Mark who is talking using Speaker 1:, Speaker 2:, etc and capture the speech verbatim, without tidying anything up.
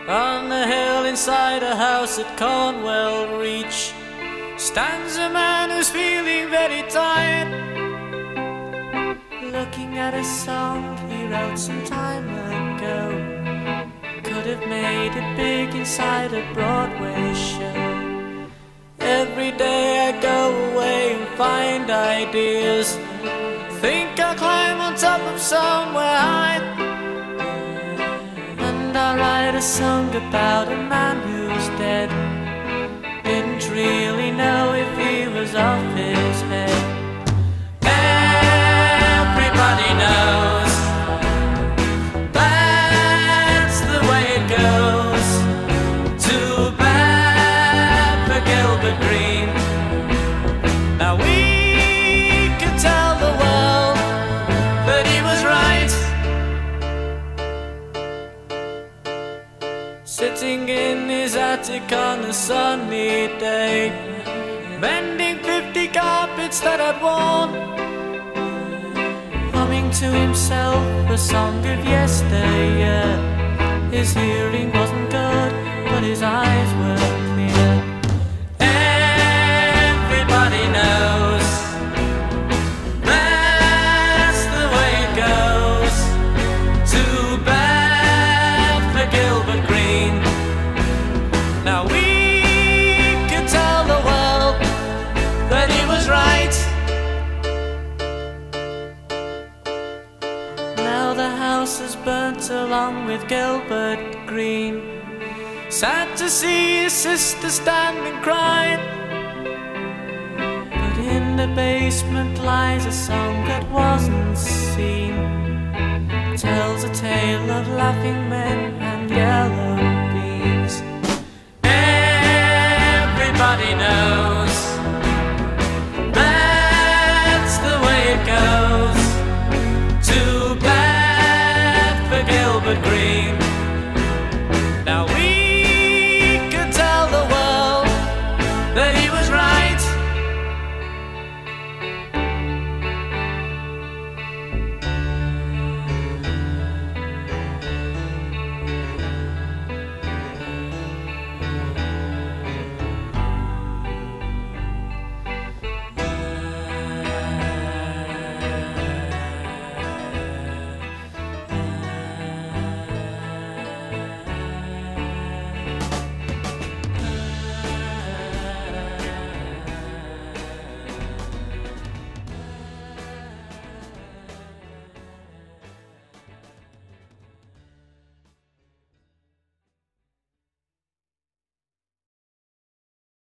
Speaker 1: On the hill inside a house at Cornwall Reach stands a man who's feeling very tired, looking at a song he wrote some time ago. Could have made it big inside a Broadway show. Every day I go away and find ideas, think I'll climb on top of somewhere high, and I'll write a song about a man who's dead. Didn't really know if he was off his head. Everybody knows that's the way it goes. Too bad for Gilbert Green. Now we could tell the world that he was right, sitting in his attic on a sunny day, mending fifty carpets that had worn, humming to himself a song of yesteryear. His hearing wasn't good, but his eyes were clear. Everybody knows that's the way it goes. Too bad for Gilbert Green. Now we could tell the world that he was right. Now the house is burnt along with Gilbert Green. Sad to see his sister stand and cry, but in the basement lies a song that wasn't seen. Tells a tale of laughing men